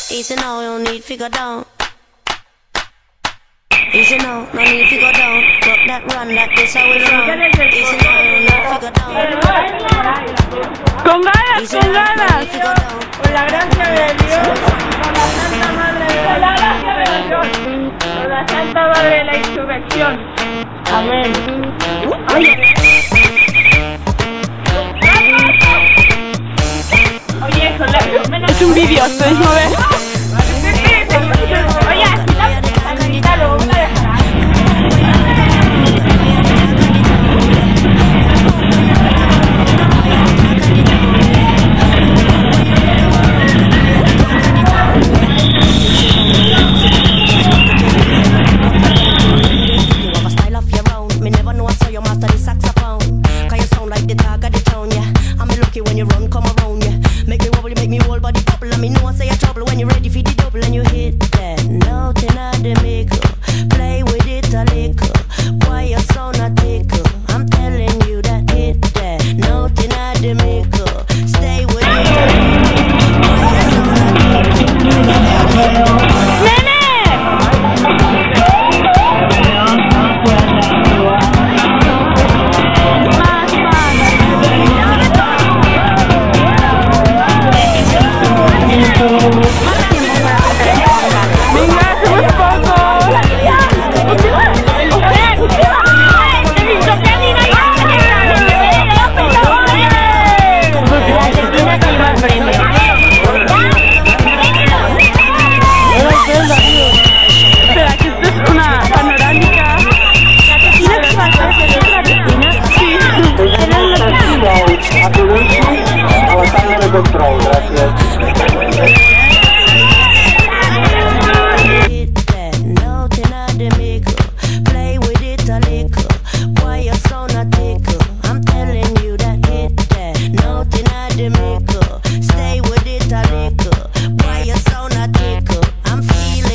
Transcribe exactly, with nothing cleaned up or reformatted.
Easy now, you don't need figure down. Easy now, no need figure down. Rock that run, that this how we run. Easy now, you don't need figure down. Con ganas, con ganas. Con la gracia de Dios, con la Santa Madre de Dios, con la Santa Madre de la Insurrección. Amén. Oye, eso es un vídeo, ¿puedes mover? Oye, quítalo, una dejará. When you run, come around, yeah. Make me wobble, make me whole body bubble. And me know I say a trouble when you're ready for the double and you hit that note in the make